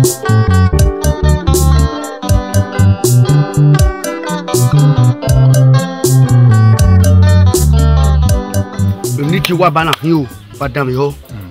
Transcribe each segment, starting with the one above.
Niki wa bana yo padam yo.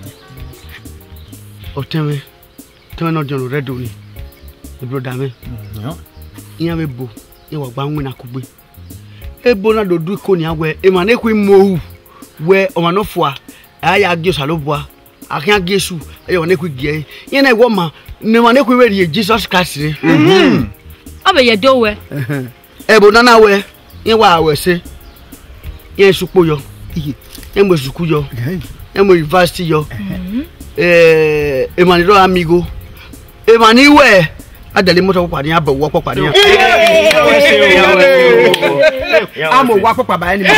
O teme no John Redo ni. E brother me. Iya me bo, e wa gba nwina kugbe. E bo na do du ko ni awe, e ma na ku mo we o ma no fo a aya gye salobua. Akia Jesu, e wa na ku gie. Ye na e wo ma, ne ma na ku we Jesus Christ re. Abe ye do we. E bo na we, ye wa we se. Ye supo yo. Emo suku yo. Emo university yo. Emaniro amigo. Emani we adale moto papa ni abawo papa ni. Amo wa papa ba ni.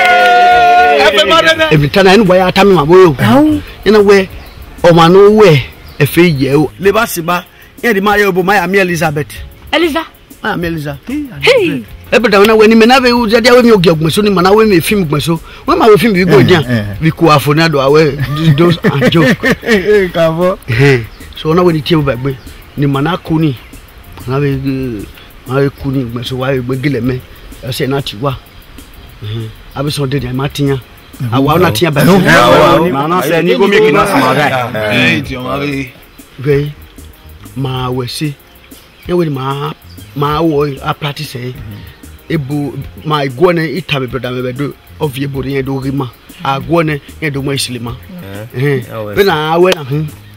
Every time I know why atami maboyo. Ina we o ma no we e fe ye o. Le ba siba, e di ma ye obo ma mi Elizabeth. Eliza. Ah mi Eliza. Hey. Every time when you never use the way you get so man when me film so when my film we go down we go afonado away those are joke so now when you tell baby ni manako ni na we kuni so why we gile me say na tiwa abi so dey matinya awa na tia ba na say ni go make na sama ti o ma we ma we see e we ma wo a practice ebu my gone itabe brother me do of ye body do rima agone ye do mo islima be na we na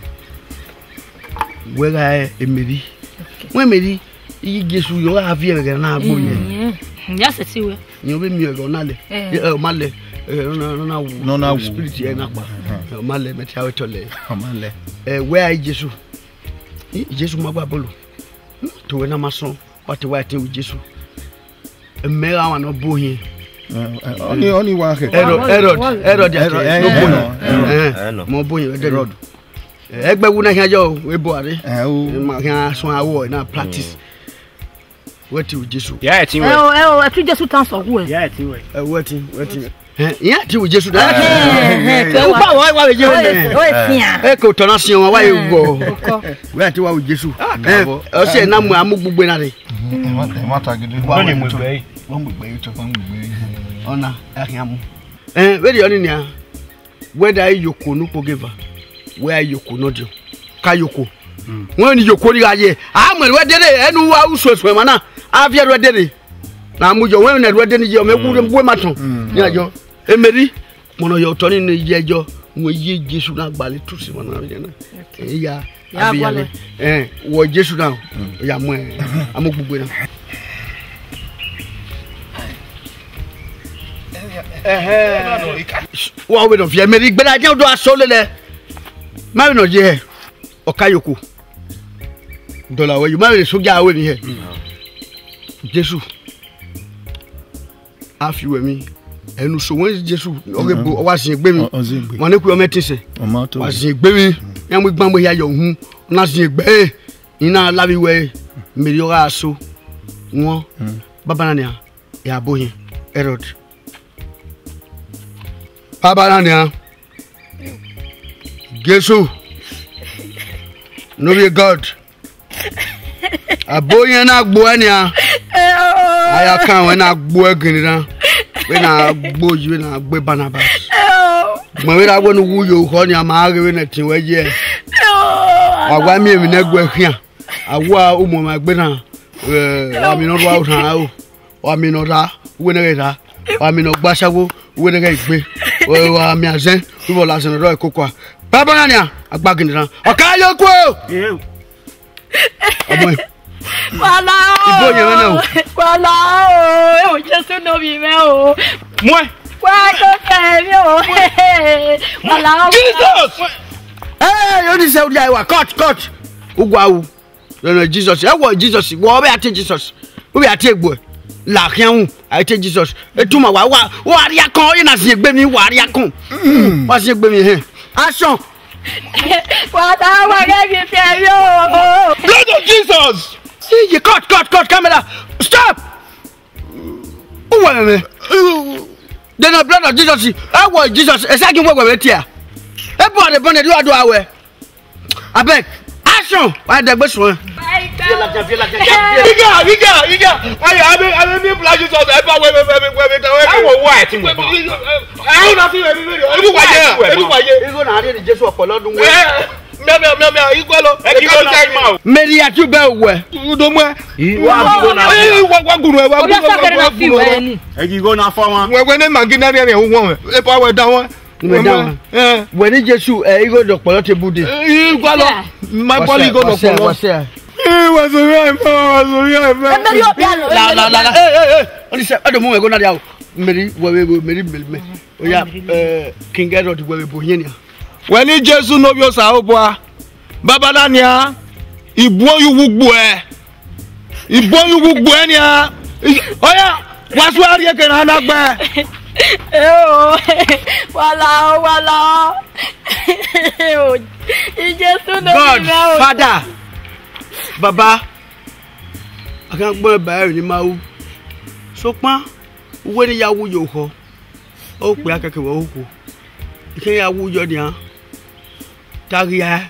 we ga emeri we emeri yi Jesu yo have ye ga na agbo ye ya se ti we ni obe mi go na le male no spirit ye na pa male me tia we tole male we ai Jesu magba bolo to we na maso what we ati with Jesu Mera wa no bohin. Only one. Herod. No mo bohin Herod. Egbe wu na hiajo we bo are. Ma hian so awo na practice. What with Jesu? Yeah, ti we. Ati Jesu tan so wo. Yeah, ti we. What? Yeah, ti with Jesu. U pa wa we Jesu. O tia. E ko tona sin wa e go. We ati wa with Jesu. O se na mu amugbugbe na re. Mata gidi. Wọ́n mú gbé to. Ona ahiamu. We dey oni nia. Whether yoko no pogeva. Where yoko no dio. Ka yoko. Wọ́n ni yoko ri aye. A mo we dey enu wa usoso ma na. A fi we dey. Na mu jo wọ́n na we dey ni je o meku mbo maton. Ni ajo. Emeri mo no yo to ni je ejo. Wọ́n ye Jesu na gbale tu si mo na re na. Ya abiyale. Wo Jesu na. Ya mo amugbugbe na. Wa we no fi emeri gbera je do aso lele ma no je okayoko dollar we you ma we soja we ni here Jesu afi we mi enu so won Jesu ogebo wa sin gbe mi won ne ku o metise wa sin gbe mi yan mo gban mo ya yo hu na sin gbe ina labi we meri o aso won baba na ya boyin Herod Baba Nania, Jesu, no be God. A boy and a boania. I can't when I working when I boy you and I go Barnabas. When I want to woo you, honey, I'm arguing at you. I want me in a work here. I want my dinner. I mean, not out now. I mean, not winner. I mean, no bashawo, winner. Wa mi azen wo la sen ro kokwa baba nania agbagin ran okayoko omo wala ibo yen na o wala o Jesu no bi me o mo wa ko fe mi o wala Jesus you dis say wa cut ugwa no Jesus e wo Jesus wo be ati Jesus wo be ati egbo la kian I take Jesus etuma wa ari akon ina sin egbe mi wa ari akon wa sin egbe mi he action wa ta wa ge bi fe yo blood of Jesus see you cut camera stop who wa me then the blood of Jesus I want Jesus e say kin wo tia e bo de bonne do awe abeg action why the best one Iga I mean flash it out ever we I will why thing we I don't feel everywhere you go na ade Jesus opolodun we me igolo e go time out Mary atu be we do mo wa gunu e go na for wan we ne magina ne won e pa we da won when ni Jesus you go opolo table dey igolo my body go opolo was a only say I don't want to go na dia Mary me oya King Edward we bo yen when Jesus no bi o sa oboa baba dania ibuo yu gbugbo e ni a oya wasu ari e kan anagbe wala Jesus no God Father Baba I can't go by any mau so pa when ya wu yo ho o pe akeke wo ku ike ya wu yo dia tagia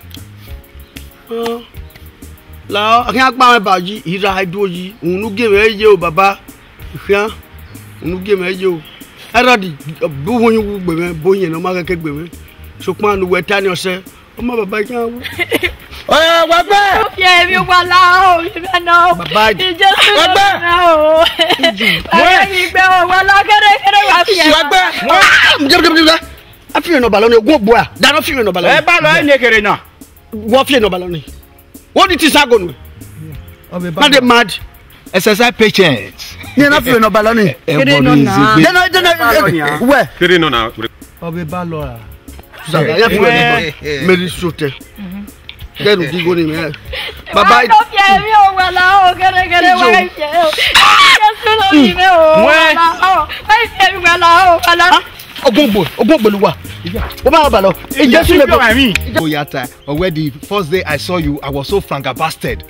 la I can't gba me baji ira idoji unu ge me je o baba ifia unu ge me je o erodi bu won yu gbe me boyin no ma keke gbe me so pa nu we tani ose o ma baba kan wu oya wagbe yeah mi wala o mi na baba Jesus na o mi gbe o wala kere wa fi wagbe afi no balon ogun ogbo a da no fi no balon e ba lo ni kere na wo fi no balon ni what it is agonu na dey mad exercise patience ni na fi no balon ni kere no na we kere no na obe ba lo a saga ya fi no meri sote den di go ni me baba no fi mi o wala o kere wa je o Jesus no mi me o wala o fi mi wala ogogbo luwa o ba ba lo e Jesus le bo mi Oyata or the first day I saw you I was so frangabasted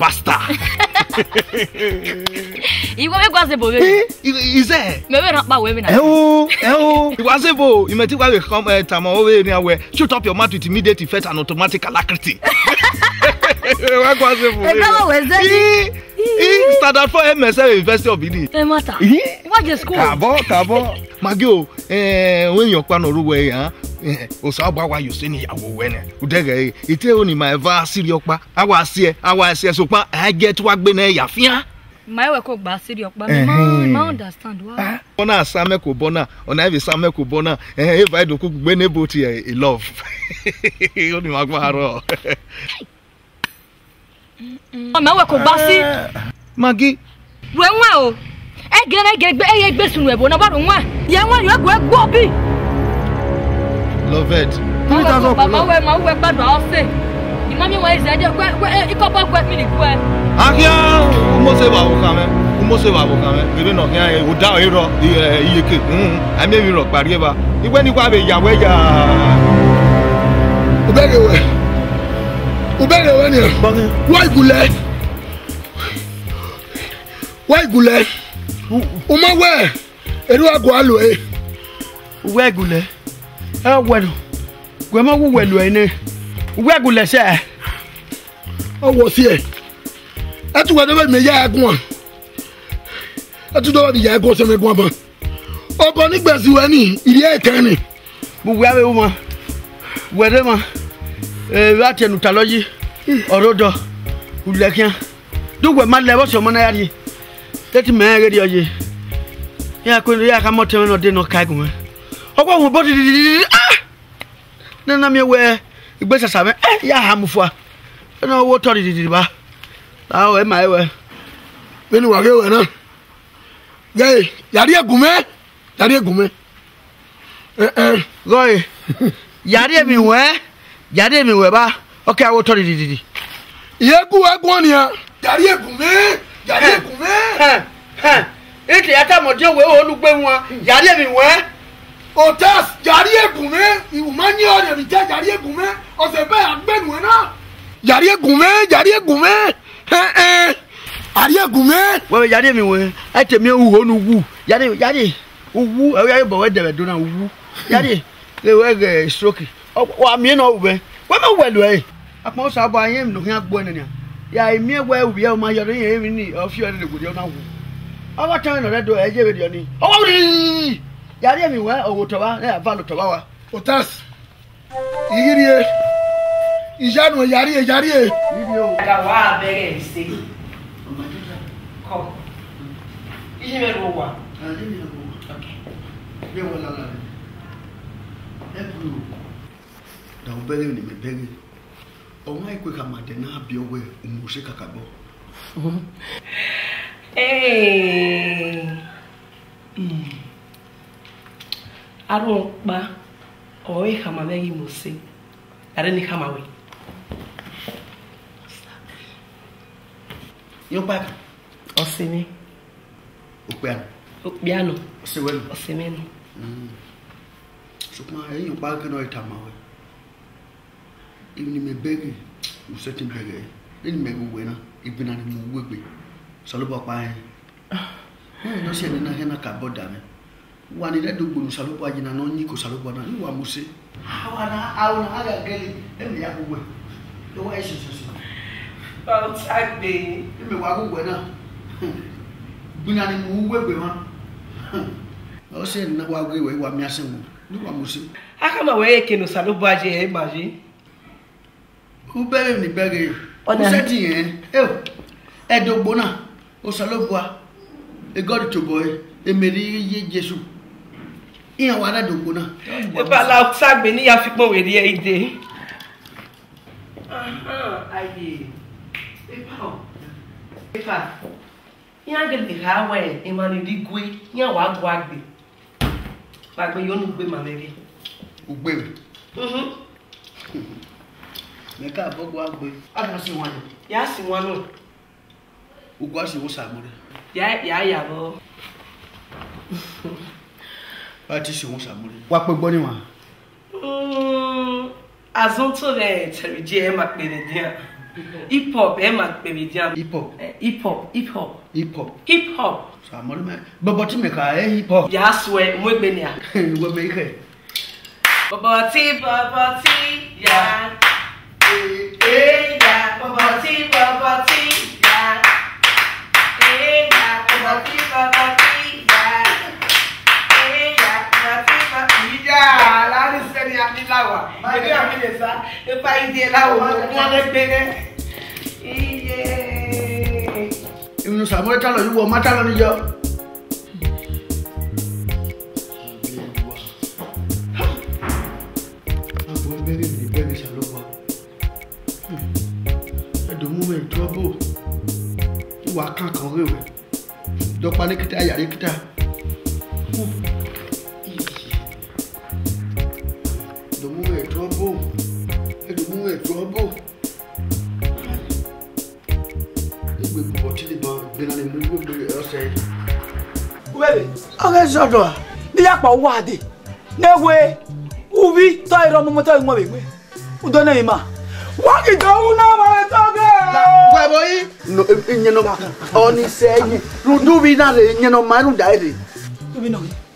Iwo me gwa se bo we is there me we ran pa we na it was able you met why we come time over anywhere shoot up your mouth with immediate effect and automatic alacrity what was it he started for MSL University of Benin e mata what the school kabo magio when you kwa no ruwe ha o so agba wa you say ni yawo we ne udege ite oni my va serious pa awa se so pa I get wa gbe na yafia my we ko gba serious pa me understand why ona asame ko bona ona evi same ko bona if I do ku gbe ne boti a love oni magba haro o me we ko gba si magi we nwa o e gbe sunu ebo na ba do nwa ye nwa yo egbo bi love it ma we gbadu o se imami wa ize de ikopo gbe mi ni ku e akia umo se ba wo kame bebe no kia o da iro iyeke ami mi ro pari e ba igbe ni kwa be yawe ya ubere we ni why gule o ma we eru ago alo e we gule wenu gwe ma wo welu ene we gule se o wo si e atu we do me ya agun atu do bi ya agun se me gun ba o bo ni gbesi we ni iri e kan ni bu we awe wo we de ma wa tenu taloji orodo ulekian do we ma le bo so mo na yari teti me re di oje ya ko ya ka mo te no de no kai gun ogwo wo body na mi we igbesa same ya hamufua na wo tori didi ba la o e ma we beni wa ke we na gay yari egume goy yari mi we ba okay wo tori didi yegu egun ni a yari egume ite ata mo je we olugbe won yari mi we otas yari egume iwumani ore mi je yari egume o se be agbenu na yari egume yari egume we yari mi we ate mi uwo nu wu yari uwu e bo we debe do na uwu yari le we stroke wa mi no we ma welu Akmo sa ba yem no hia gbo ne ya emi egwa ubi e ma yoro yen emi ni o fi o de godi o na wo awa tan no redo eje we dio ni o ri ya ri emi wa owo to ba na va lo to ba wa Otas. Igirie. Ijanu yari Video. Ga wa bere se. Come. Iji me ro wa. Okay. Ye wala la. Ebru. Da obere ni me bere. O mai kwe kama de na bi owe umuse kakabo. Arun pa owe kama begi muse. Are ni kama we. Yo pa. Osimi. Piano. Sewel. Osimeno. Sukma yo pa ke no itama we. Even me begi, you set him begi. Then me go wena, even an mu wegbe. Salobo pa hen. No se na hena ka boda me. Wani da dugbo salobo ajina no nyi ko salobo na ni wa muse. Hawana awuna aga geli, em ya go we. Do wa esi so. Ba tagbe. Me wa go we na. Bina ni mu wegbe ma. O se na wa go we wa mi asemu. Ni wa muse. Aka ma we ke no salobo aje e maji. Ubere ni bere. Seti yen. Edogbo na. O salobua. E God to boy. E meri ye Jesu. Iyan wa na dogbo na. E ba la sagbe ni ya fi pon we ri e ide. Aye. E pa. E pa. Iyan ge bi ha we e ma ni digwe. Iyan wa gbo agbe. Ba gbe yo nu gbe ma meri. Ugbe. Meka abogo agbe. Ada si wan. Ya si wan no. Ugwa si wo samure. Ya bo. Ati si wo samure. Wa pe gbo ni wa. Azonto le terije e ma pe le dia. Hip hop e ma pe le dia. Hip hop. Samure me. Bobo ti me ka e hip hop. Ya swe mo gbe ni a. Wo me ke. Bobo ti ya. Ya, Bobo ti ya. Ya, Bobo ti ya. Ya, la ni se ni amilawa. Ni amilesa. E pa ide lawo, mo le bere. Iye. Inu samure ta lo yuwo mata lo ni jo. Abo bere ni bere salobo. Do movement trouble. You are can't come away. Do panic kita ya kita. Do movement trouble. Do movement trouble. We put it down. Then I move the outside. Well, okay, so do ya pa wade. Newe. Uvi to iro mo to mo be. Udo na ima. Wa ki do una ma to No, nyeno oni senye. Rudu bina re nyeno manu daire. Tu vino.